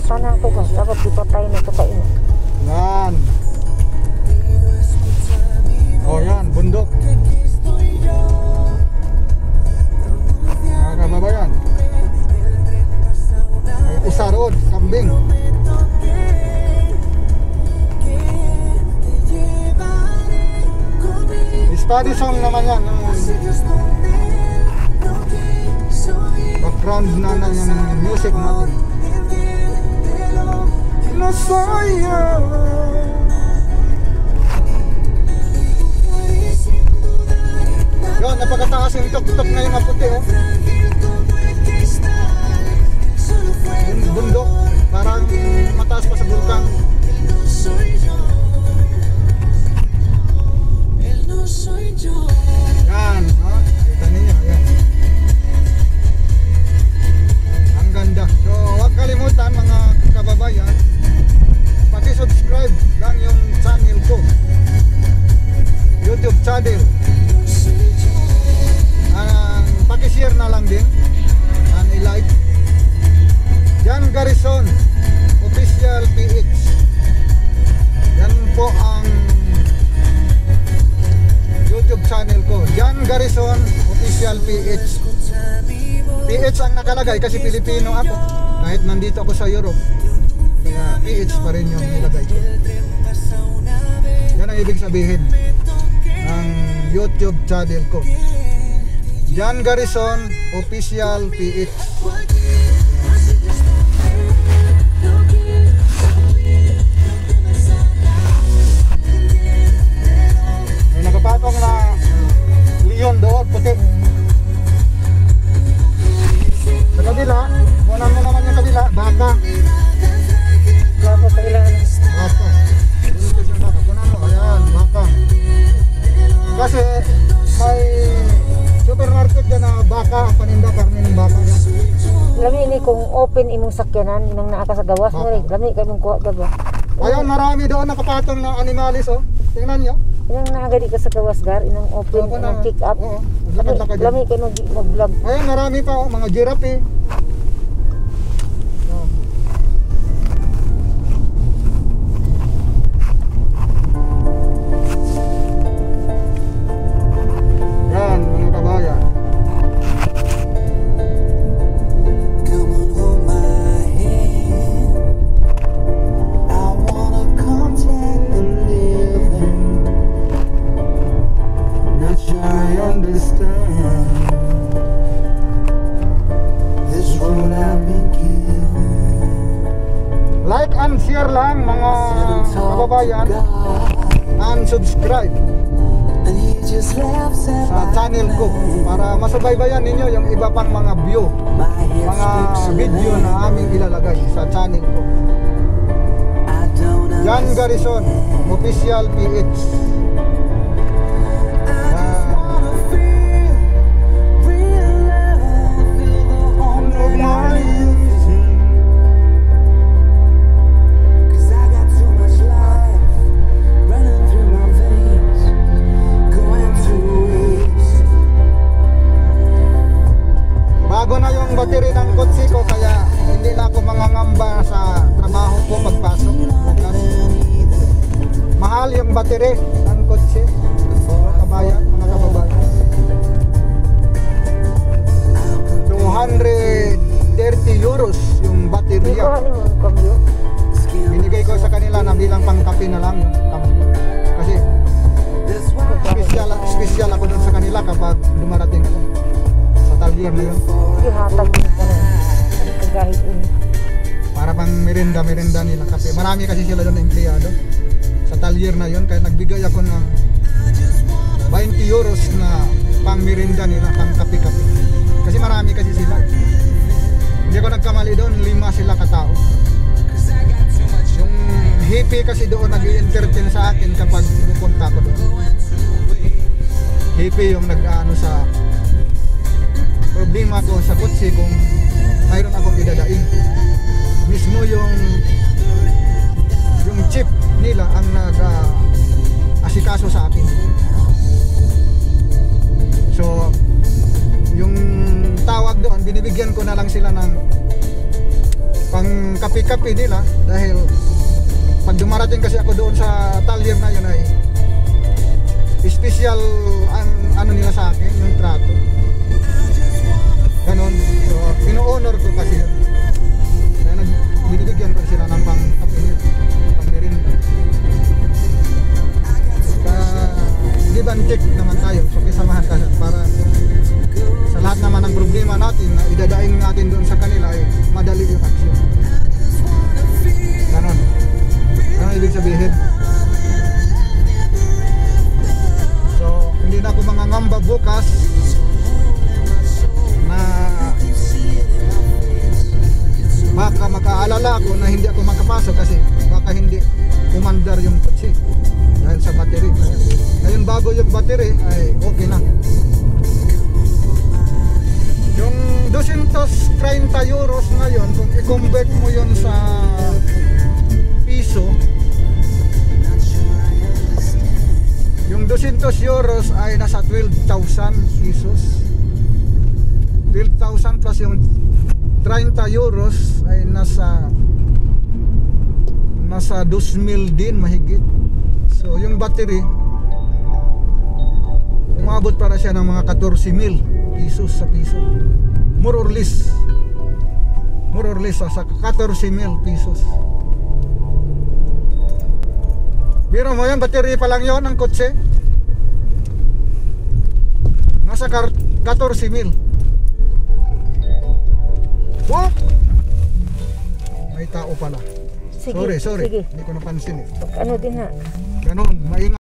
Tanang to ka, dapat ipatay na to kayo. Yan. Oh yan, bundok. Mga kababayan. May isa roon, kambing. Study song naman yan. Background na yung music natin. Yun, napakataas yung tok-tok na yung maputi, oh. Bundok, parang mataas pa sa bulkan. Yan, ha? Kita ninyo, yan. Ang ganda. So, huwag kalimutan mga kababayan, paki-subscribe lang yung channel ko, YouTube channel. Paki-share na lang din and i-like. Jan Garrison Official PH. Yan po ang YouTube channel ko, Jan Garrison Official PH. PH ang nakalagay kasi Pilipino ako. Kahit nandito ako sa Europe, kaya PH pa rin yung nilagay ko. Yan ang ibig sabihin ng YouTube channel ko, Jan Garrison Official PH. May nakapatong na leon doon, puti. Sa kabila, kunan mo naman yung kabila, baka. Baka kailangan. Baka. Kunan mo, ayan, baka. Kasi may supermarket dyan na baka, paninda karne ng baka yan. Lami ini kung open imong sakyanan, inang naa ka sa gawas mo rin. Lami kay mong kuha gaba. Ayan, marami doon nakapatong na animalis, oh. Tingnan nyo. Inang naagadi ka sa gawas gar, inang open, inang pick up. Oo, lakad-lakad yan. Lami kay mag-vlog. Ayan, marami pa, oh, mga giraffe, eh. Yan, mga kabayan. Like and share lang mga kababayan, and subscribe sa channel ko para masubaybayan ninyo yung iba pang mga view, mga video na aming ilalagay sa channel ko, Jan Garrison Official PH. Bago na yung battery ng kotse ko, kaya hindi na ako mangangamba sa trabaho ko pagpasok. Mahal yung battery ng kotse, mga kabayan, mga kababayan. 230 euros yung baterya. Binigay ko sa kanila na bilang pangkape na lang yung cambio. Kasi special ako dun sa kanila kapag dumarating ako sa talyer na yun. Ihatag mo pa rin. Kagahit ini. Para pang merinda nila kape. Marami kasi sila doon na empleyado sa talyer na yun, kaya nagbigay ako ng 20 euros na pang merinda nila, pang kape-kape. Kasi marami kasi sila. Hindi ako nagkamali doon, 5 sila katao. Yung hippie kasi doon nag-i-entertain sa akin kapag pupunta ko doon. Hippie yung nag-ano sa problema ko sa kotse kung mayroon akong idadaing. Mismo yung chip nila ang nag-asikaso sa akin. So yung tawag doon, binibigyan ko na lang sila ng pang pang kape-kape nila dahil pag dumarating kasi ako doon sa talyer na yun ay special ang ano nila sa akin, yung trato. Ganon. So, pino-honor ko kasi yun. Kaya binibigyan ko sila ng pang-kape nila, pang-merienda. Give and take naman tayo. So, kisamahan ka para sa lahat naman ng problema natin na idadaing natin doon sa kanila ay madali yung action. Ganon. Ano ibig sabihin? So, hindi na ako mangangamba bukas na baka makaalala ako na hindi ako makapasok kasi baka hindi umandar yung kotse dahil sa battery. Ngayon bago yung battery ay okay na. Yung 230 euros ngayon, kung i-convert mo yun sa piso, yung 200 euros ay nasa 12,000 pesos. 12,000 plus yung 30 euros ay nasa 2,000 din mahigit. So yung battery umabot para siya ng mga 14,000 pesos sa piso. More or less sa 14,000 pesos. Biro mo yan, battery pa lang yon ang kotse. Nasa 14,000. Whoop! May tao pala. Sige, Sorry. sige. Hindi ko napansin eh. Ano din ha? Ganon, maingat.